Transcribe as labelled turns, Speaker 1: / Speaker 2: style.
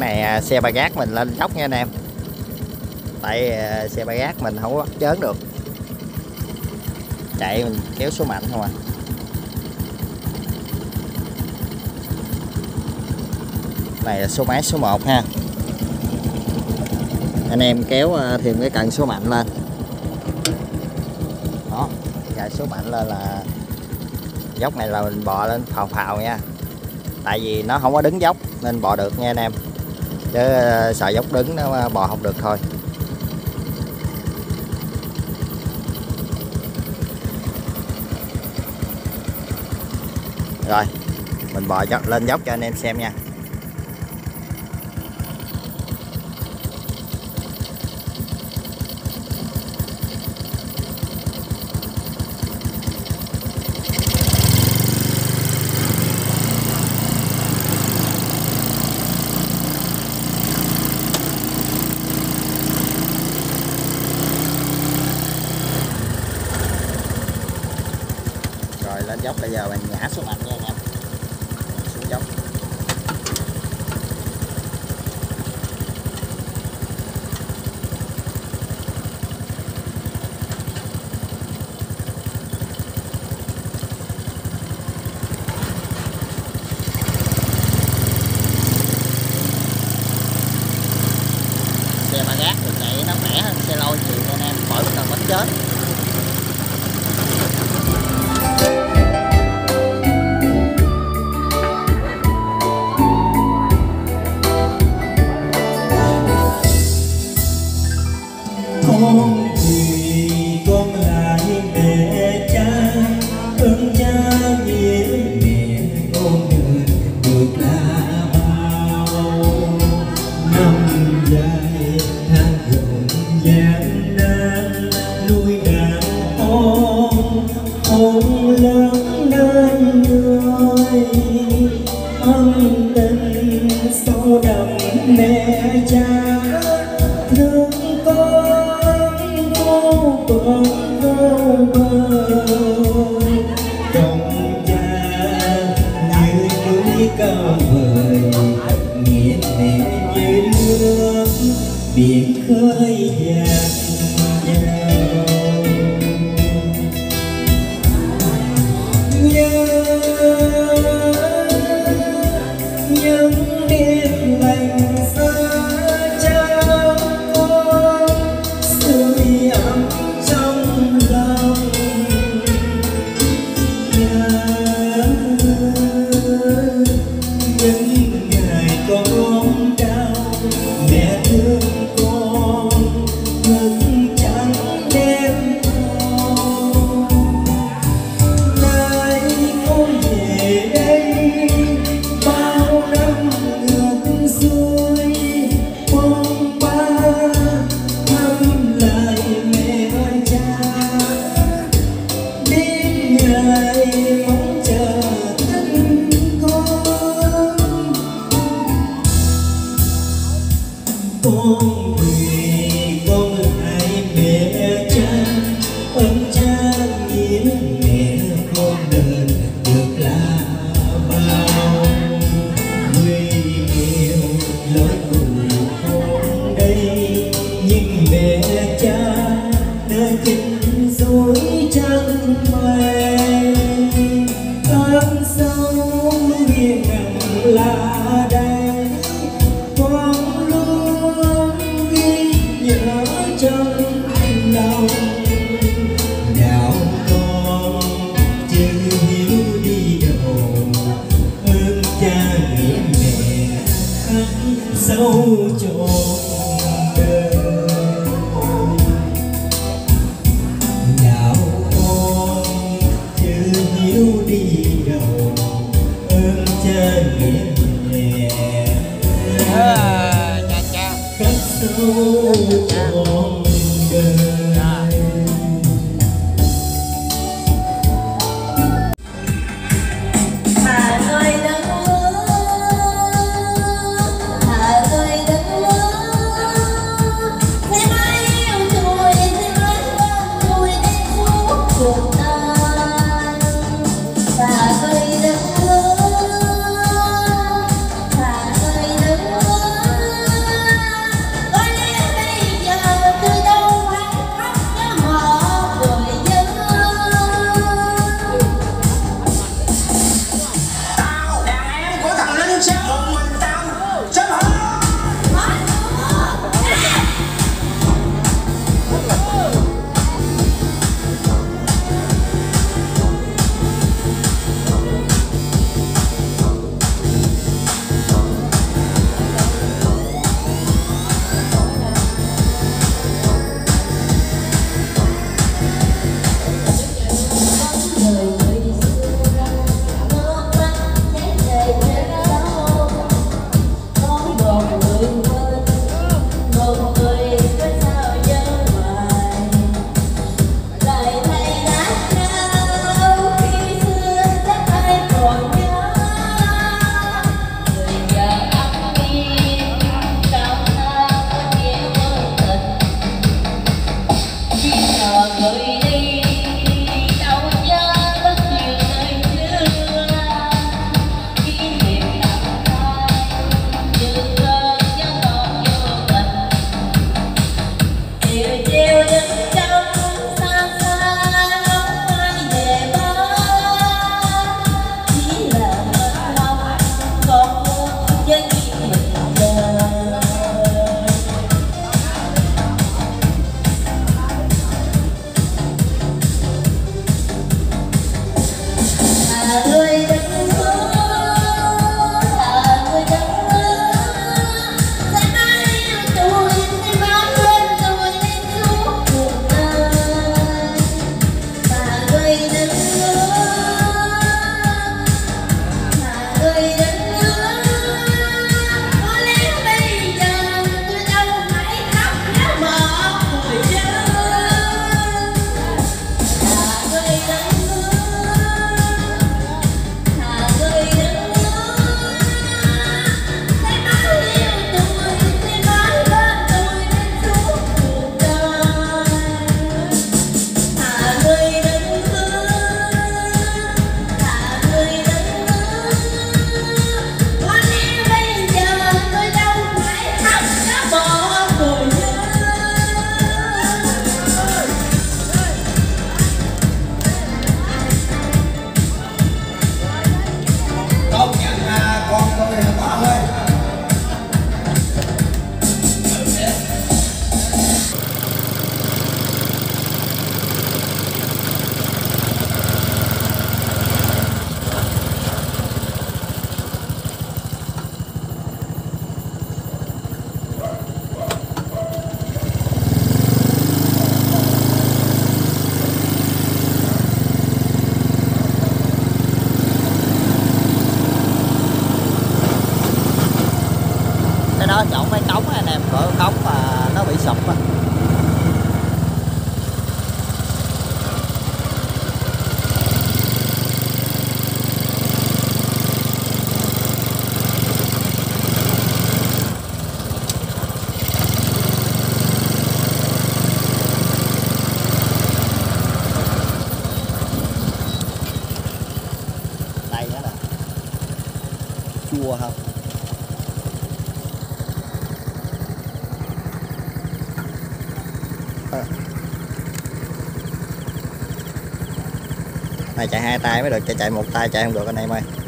Speaker 1: này xe ba gác mình lên dốc nha anh em. Tại xe ba gác mình không có bắt chớn được. Chạy mình kéo số mạnh không à. Này là số máy số 1 ha. Anh em kéo thêm cái cần số mạnh lên. Đó, chạy số mạnh lên là dốc này là mình bò lên phào phào nha. Tại vì nó không có đứng dốc nên bò được nha anh em. Chứ sợ dốc đứng nó bò không được thôi. Rồi, mình bò lên dốc cho anh em xem nha. Rồi lên dốc bây giờ mình nhả xuống mạnh nha anh em. Xuống dốc. Xe ba gác thì chạy nó khỏe hơn xe lôi nhiều anh em, khỏi cần bánh chết.
Speaker 2: Con thì con lại mẹ cha, ơn cha nghĩa mẹ con được là bao năm dài tháng gần gian nan nuôi đàn con không lớn lên người ân tình sâu đậm mẹ cha thương con vô bờ đồng cha như núi cao vời nghĩa mẹ như nước biển khơi dạt những đêm lạnh xa cha con sưởi ấm trong lòng những ngày con đau mẹ thương con ngực trắng đêm nay con về đây bao năm ngược xuôi phong ba thăm lại mẹ cha đến ngày mong chờ thân con vì con lại mẹ cha ơn cha nghĩa mẹ con đền được là bao người nghèo lối cùng con đây nhưng mẹ cha đã chính dối trăng mây con sâu nghiêng nằm là đây con luôn ghi nhớ trong lòng đạo con chưa hiểu đi đâu ơn cha nghĩa mẹ khắc sâu trọn đời đạo con chưa hiểu đi đâu ơn cha nghĩa mẹ khắc sâu trọn đời.
Speaker 3: Hà ơi đất lớn, Hà ơi đất lớn, thế mãi yêu tôi, thế mãi ơn tôi đến suốt cuộc đời. Hà ơi đất lớn, Hà ơi đất lớn.
Speaker 2: Công nhận con tôi là to ơi.
Speaker 1: Cái đó chọn mấy cống anh em, cỡ cống mà nó bị sụp á. Đây nữa nè, chua không? Này chạy hai tay mới được, chạy một tay chạy không được anh em ơi.